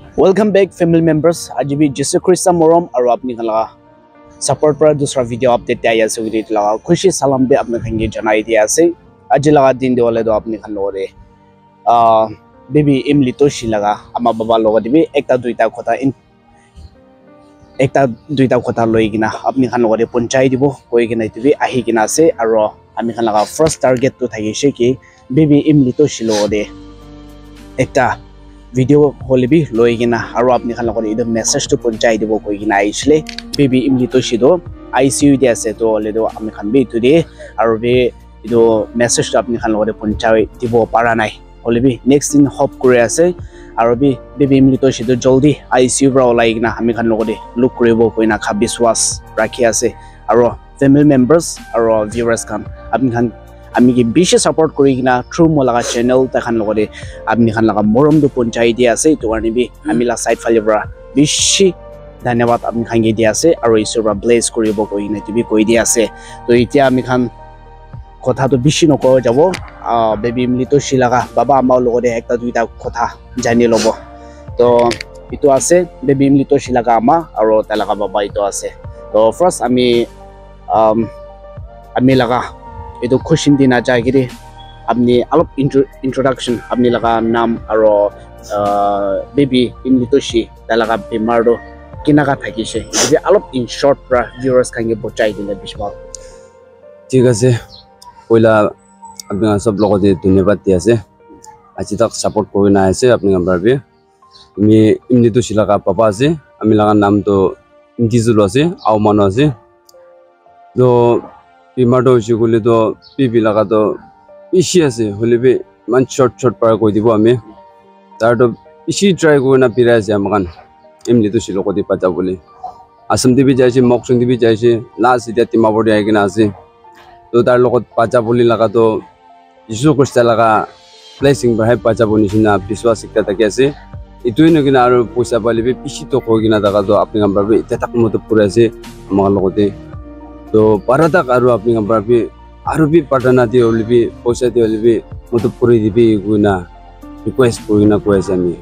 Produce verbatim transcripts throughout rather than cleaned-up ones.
Welcome back family members. Aji bi Jesu Christa morom aru apni khala support para dusra video update aya ase video laga khushi salam be apna khange janai dia ase aji laga din de wale do apni khan lore ah baby imli toshi laga ama baba loga dibi ekta duita khota in ekta duita khota loi gina apni khan lore ponchai dibo koi gina dibi ahi gina ase aru ami khan laga first target to thagi she ki baby imli toshi lode ekta video holibi loigina aru apni khan lagone ido message to ponchai dibo koi gina aisle baby imli toshi do I C U dia ase to le do ami khan be today aru be ido message to apni khan lagone ponchai dibo para nai holibi next in hope kore ase aru be baby imli toshi do joldi I C U bra olaigina ami khan lagone look koribo koina khabiswas rakhi ase aru family members aru viewers kan apni khan আমি কি বিশে support করি কিনা through মোলাগা channel তাখান লগতে আপনি খান লাগা মরম দু পঞ্চায়েত দিয়া আছে তো কারণে বি আমি লা সাইড ফালে বৰা বিশি ধন্যবাদ আপনি খাঙ্গে দিয়া আছে আৰু ঈশ্বৰ বা ব্লেস কৰিব কই না তুমি কই দিয়া আছে তো এতিয়া আমি খান কথা তো বিশি নক যাব বেবি ইমলি তো শিলাগা বাবা আমা লগতে একটা দুইটা কথা জানি লব তো ইটো আছে বেবি ইমলি তো শিলাগা আমা আৰু তালাগা বাবা ইটো আছে তো ফার্স্ট আমি আমি লাগা itu question dina jagiri apni alop introduction apni laga naam aro baby imli toshi talaga bimar do kinaga thakise ebi alop in short pra viewers kange bochai dile bisbal ঠিক আছে পয়লা আপনি সব লগতে ধন্যবাদ দি আছে আজি তাক সাপোর্ট কৰি না আছে আপনি আমবাৰবে তুমি ইমলি তোshi laga papa আছে আমি laga নাম তো ইমতিজুল আছে আও মানো আছে তো Pimardo Shiguli do Pipi Lagado Ishi ase Holibi man short short para koi dibo ame Tardo Ishi try go na piraz yamagan Imli to Shiloko di Pata boli Asam dibi jaishi Moksung dibi jaishi Last idia Timabodi agina ase To tar lokot Pata boli lagado Isu Kosta laga Blessing bahai Pata boni shina Biswa sikta taki ase Itu ino gina aru Pusa bali be Pishi to ko gina dagado Apni gambarbe Itatak moto pura ase Amagan lokote तो paratak aru apni gambar bi aru bi patana di oli bi posa di oli bi moto puri di bi guna request purina koisa mi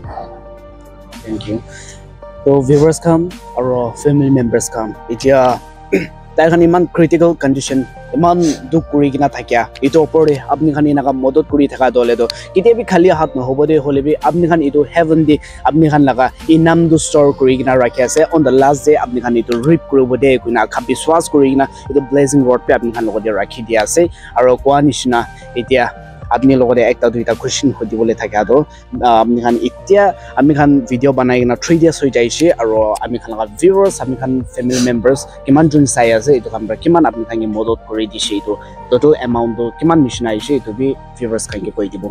thank you so viewers come or family members come itia taikhani man critical condition iman duk kuri gina thakya ito opore apni khani naga modot kuri thaka dole do kite bi khali hat no hobode hole bi apni khan ito heaven di apni khan laga inam du store kuri gina rakya ase on the last day apni khan ito rip kuri bode kuna khabiswas kuri gina ito blessing word pe apni khan logode rakhi dia ase aro kwa nishna itia apni logode ekta duita question hodi bole thaka do apni khan itia ami khan video banai na three days hoi jaise aro ami khan laga viewers ami khan family members kiman jun sai ase ito khan kiman apni khan ge modot kori dise ito total amount do kiman mission aise ito bi viewers khan ge koi dibo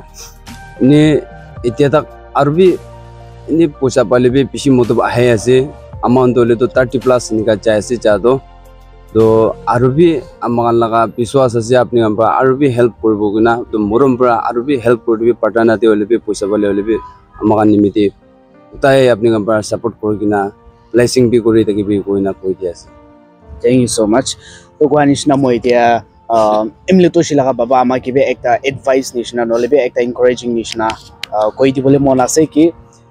ni itia tak arbi ni posa pale bi pishi motob ahe ase amount dole to thirty plus nika chaise cha do তো আরবি আমাগান লাগা বিশ্বাস আছে আপনি আমরা আরবি help করব গুনা তো মরম পৰা আরবি হেল্প করবি পাটানাতে হলেবি পয়সা বলে হলেবি আমাগান নিমিতি তাই আপনি আমরা সাপোর্ট করি কিনা ব্লেসিং বি করি থাকিবি কইনা কই দি আছে থ্যাংক ইউ সো মাচ তো কোয়ানিশ না মই দিয়া ইমলি তোshi laga baba amaki be ekta advice nishna nolebe ekta encouraging nishna koi di bole mon ase ki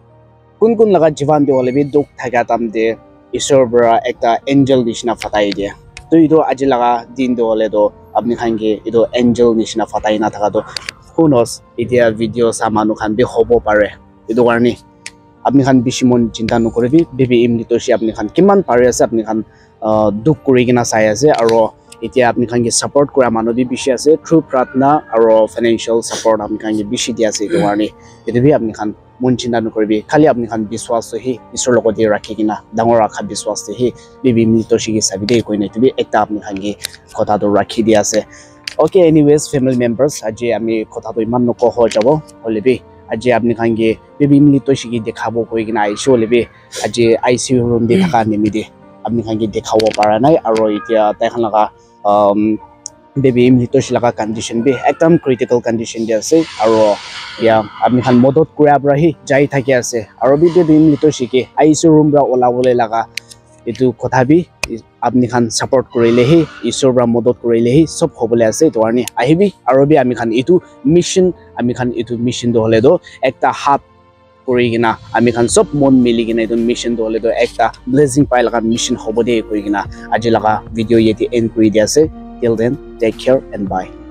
kun kun laga jivan de holebi duk thaga tamde ishor bra ekta angel nishna fatai dia to ido aji laga din do le do apni khange ido angel nishna fatai na thaka do who knows idia video samanu khan bi hobo pare ido garni apni khan bishimon chinta no koribi baby imli toshi apni khan kiman pare ase apni khan duk kuri gina sai ase aro itia apni khan ge support kora manu bi bishi ase through pratna aro financial support apni khan ge bishi dia ase ido garni ido bi apni khan mon chinta no koribi khali apni khan biswas hi isor logodi rakhi gina dangor rakha biswas hi baby imli toshi ge sabide koi na tibi ekta apni khan ge kotha do rakhi dia ase okay anyways family members aji ami kotha do iman no ko ho jabo holebi aji apni khan ge baby imli toshi ge dekhabo koi gina aisho holebi aji I C U room de thaka nimide apni khan ge dekhawo para nai aro itia tai khan laga um baby imli toshi laga condition be ekdam critical condition dia ase aro ya apni khan modot kura bra hi jai thaki ase aro bi baby imli toshi ke I C U room bra ola bole laga itu kotha bi apni khan support korile hi isor bra modot korile hi sob hobole ase to arni ahibi aro bi ami khan itu mission ami khan itu mission do hole do ekta hat kuri gina ami khan sob mon mili gina etu mission dole do ekta blessing pai laga mission hobo de koi gina aji laga video yeti end kuri dia ase till then take care and bye.